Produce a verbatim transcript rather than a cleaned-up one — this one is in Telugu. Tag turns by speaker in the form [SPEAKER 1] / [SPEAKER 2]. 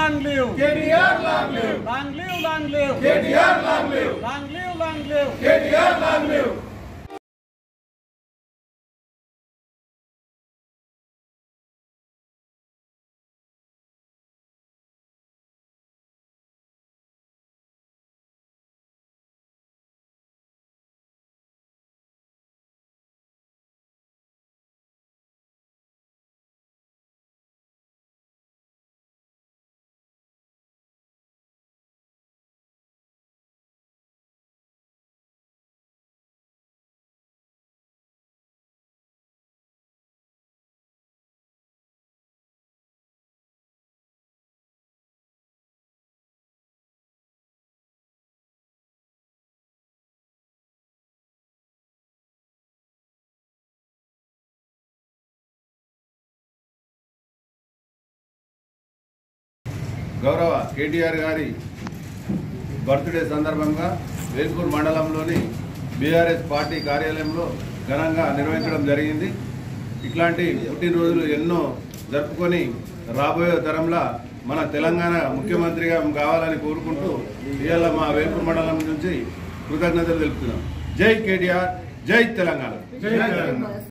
[SPEAKER 1] long live.
[SPEAKER 2] K T R long live.
[SPEAKER 1] Long live, long live.
[SPEAKER 2] K T R long live.
[SPEAKER 1] Long live, long live.
[SPEAKER 2] K T R long live.
[SPEAKER 3] గౌరవ కేటీఆర్ గారి బర్త్డే సందర్భంగా వేల్పూర్ మండలంలోని బీఆర్ఎస్ పార్టీ కార్యాలయంలో ఘనంగా నిర్వహించడం జరిగింది. ఇట్లాంటి పుట్టినరోజులు ఎన్నో జరుపుకొని రాబోయే తరంలో మన తెలంగాణ ముఖ్యమంత్రిగా కావాలని కోరుకుంటూ ఇవాళ మా వేల్పూర్ మండలం నుంచి కృతజ్ఞతలు తెలుపుతున్నాం. జై కేటీఆర్, జై తెలంగాణ.